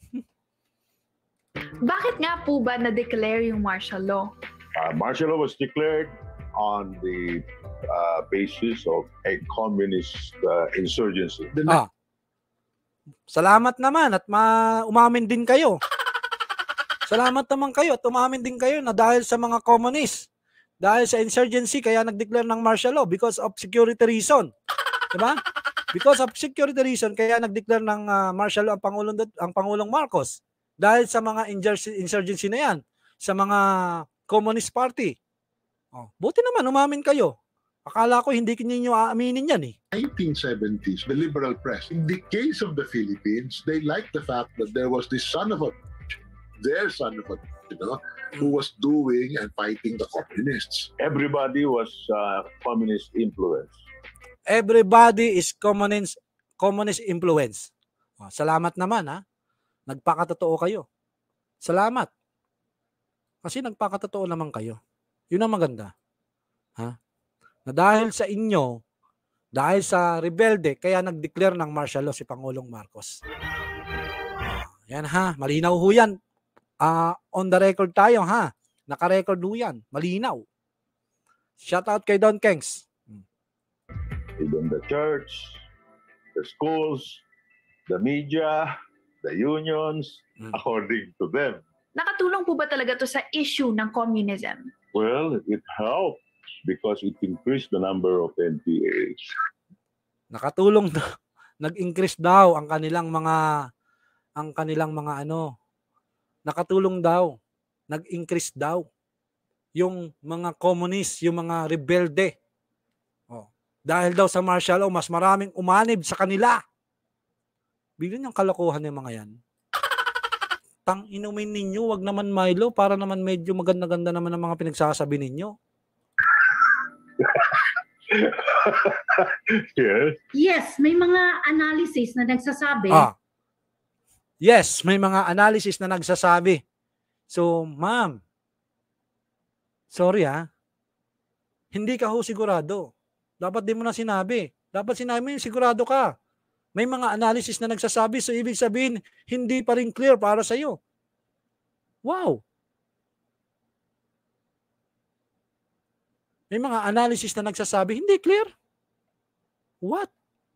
S4: Bakit nga po ba na-declare yung martial law?
S6: Martial law was declared on the basis of a communist insurgency.
S3: Salamat naman at umamin din kayo. Salamat naman kayo at umamin din kayo na dahil sa mga communist, dahil sa insurgency, kaya nag-declare ng martial law because of security reason. Diba? Because of security reason, kaya nag-declare ng martial law ang Pangulong Marcos. Dahil sa mga insurgency na yan, sa mga Communist Party. Buti naman, umamin kayo. Akala ko hindi ninyo aaminin yan eh.
S9: 1970s, the liberal press, in the case of the Philippines, they liked the fact that there was this their son of a, who was doing and fighting the communists.
S6: Everybody was communist influence.
S3: Everybody is communist influence. Salamat naman ha. Nagpakatotoo kayo. Salamat. Kasi nagpakatotoo naman kayo. Yun ang maganda. Ha? Na dahil sa inyo, dahil sa rebelde, kaya nag-declare ng martial law si Pangulong Marcos. Yan ha, malinaw ho yan. On the record tayo ha. Naka-record ho yan. Malinaw. Shout out kay Don Kengs.
S6: Even the church, the schools, the media, the unions, according to them.
S4: Nakatulong po ba talaga to sa issue ng communism?
S6: Well, it helped because it increased the number of NPAs.
S3: Nakatulong nag-increase daw ang kanilang mga nakatulong daw, nag-increase daw yung mga communist, yung mga rebelde. Dahil daw sa martial law, mas maraming umanib sa kanila. Bigyan yung kalokohan ng mga yan. Tang inumin ninyo, wag naman Milo, para naman medyo maganda-ganda naman ang mga pinagsasabi ninyo.
S6: Yes.
S7: Yes, may mga analysis na nagsasabi.
S3: Yes, may mga analysis na nagsasabi. So, ma'am, sorry hindi ka ho sigurado. Dapat di mo na sinabi. Dapat sinabi mo yung sigurado ka. May mga analysis na nagsasabi, so ibig sabihin, hindi pa rin clear para sa iyo. Wow! May mga analysis na nagsasabi, hindi clear. What?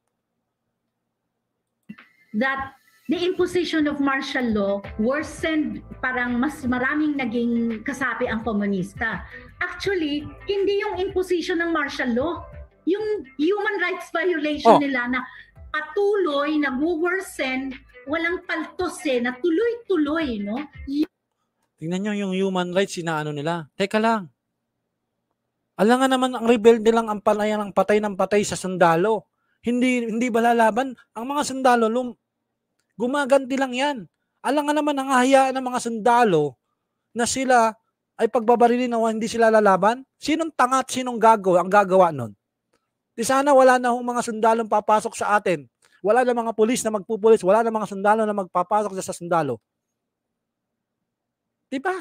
S7: That the imposition of martial law worsened, parang mas maraming naging kasapi ang komunista. Actually, hindi yung imposition ng martial law, yung human rights violation nila na patuloy, nag-worsen, walang paltos na tuloy-tuloy, no?
S3: Tingnan nyo yung human rights, sinaano nila. Teka lang. Alangan naman ang rebelde lang ang palayan ng patay sa sundalo. Hindi ba lalaban? Ang mga sundalo, gumaganti lang yan. Alangan naman ang hahayaan ng mga sundalo na sila ay pagbabarilin na hindi sila lalaban. Sinong tanga at sinong ang gagawa nun? Di sana wala na hong mga sundalong papasok sa atin. Wala na mga pulis na magpupulis. Wala na mga sundalo na magpapasok sa sundalo. Diba?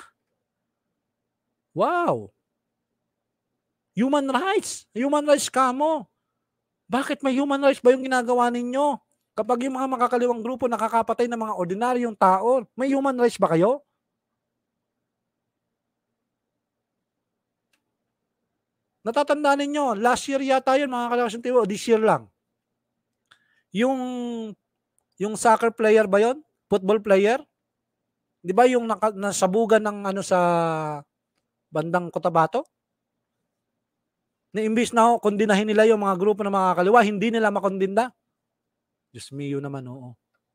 S3: Wow! Human rights. Human rights ka mo. Bakit may human rights ba yung ginagawa ninyo? Kapag yung mga makakaliwang grupo nakakapatay ng mga ordinaryong tao, may human rights ba kayo? Natatandaan ninyo, last year yata yun, mga kalakasyon tiwo, this year lang. Yung soccer player ba yun? Football player? Di ba yung nasabugan ng sa bandang Cotabato? Na imbis na kondinahin nila yung mga grupo ng mga kaliwa, hindi nila makondina. Diyos mio naman, oo.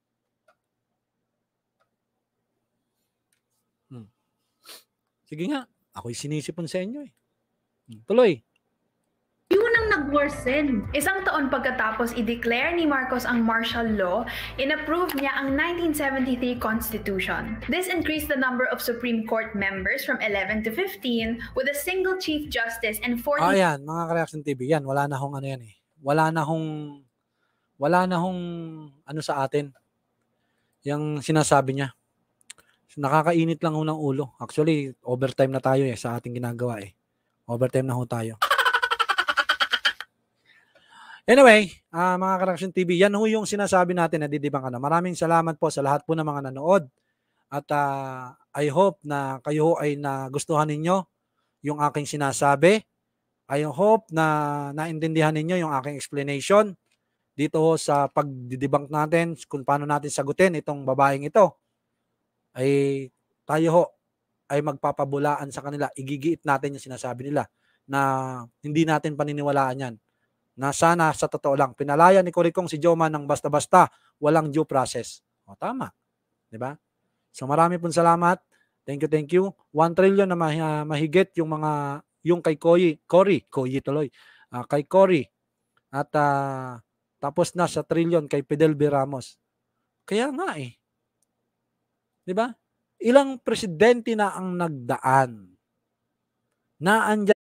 S3: Sige nga, ako'y sinisipon sa inyo Tuloy.
S7: Yun ang nag-worsen.
S4: Isang taon pagkatapos i-declare ni Marcos ang martial law, inapprove niya ang 1973 Constitution. This increased the number of Supreme Court members from 11 to 15 with a single Chief Justice and 40...
S3: Ayan, mga Reaksyon TV, yan, wala na hong yan Wala na hong sa atin. Yung sinasabi niya. Nakakainit lang ng ulo. Actually, overtime na tayo sa ating ginagawa Overtime na ho tayo. Anyway, mga Reaksyon TV, yan ho yung sinasabi natin na didibang ka na. Maraming salamat po sa lahat po ng mga nanood. At I hope na kayo ay nagustuhan ninyo yung aking sinasabi. I hope na naintindihan ninyo yung aking explanation dito ho sa pagdidibang natin kung paano natin sagutin itong babaeng ito. Ay tayo ho ay magpapabulaan sa kanila. Igigiit natin yung sinasabi nila na hindi natin paniniwalaan yan. Na sana sa totoo lang, pinalaya ni Kurikong si Joma ng basta-basta, walang due process. Tama. Diba? So marami pong salamat. Thank you. 1 trillion na mahigit yung kay Cory tuloy. Kay Cory. At tapos na sa trillion kay Fidel B. Ramos. Kaya nga Diba? Ilang presidente na ang nagdaan na andyan